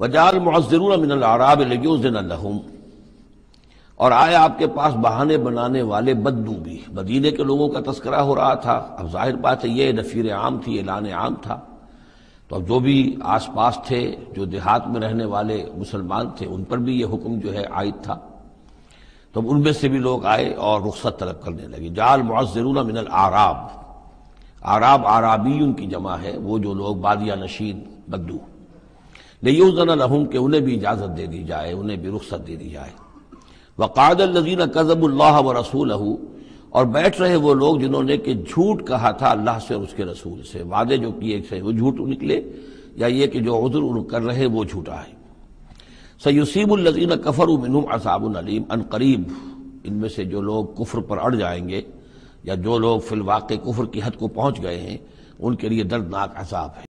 वजाल मुअज़्ज़िरून मिनल अराब लियुज़िन लहुम, और आए आपके पास बहाने बनाने वाले बद्दू भी। मदीने के लोगों का तस्करा हो रहा था। अब जाहिर बात है ये नफीर आम थी, ऐलान आम था। तो अब जो भी आस पास थे, जो देहात में रहने वाले मुसलमान थे, उन पर भी ये हुक्म जो है आयद था। तो उनमें से भी लोग आए और रुख्सत तलब करने लगे। जाल मुअज़्ज़िरून मिनल आराब, आराब आराबीयुन की जमा है, वो जो लोग बादिया नशीन बद्दू। लियुज़न लहुम, के उन्हें भी इजाजत दे दी जाए, उन्हें भी रुख्सत दे दी जाए। वक़ादल्लज़ीन कज़्ज़बुल्लाह व रसूलहू, और बैठ रहे वो लोग जिन्होंने कि झूठ कहा था अल्लाह से और उसके रसूल से, वादे जो किए थे वो झूठ निकले, या ये कि जो उज़्र कर रहे वो झूठा है। सयुसीबुल्लज़ीन कफ़रू मिनहुम अज़ाबुन अलीम, अनक़रीब इनमें से जो लोग कुफ्र पर अड़ जाएंगे, या जो लोग फिल वाक़े कुफ्र की हद को पहुँच गए हैं, उनके लिए दर्दनाक अज़ाब है।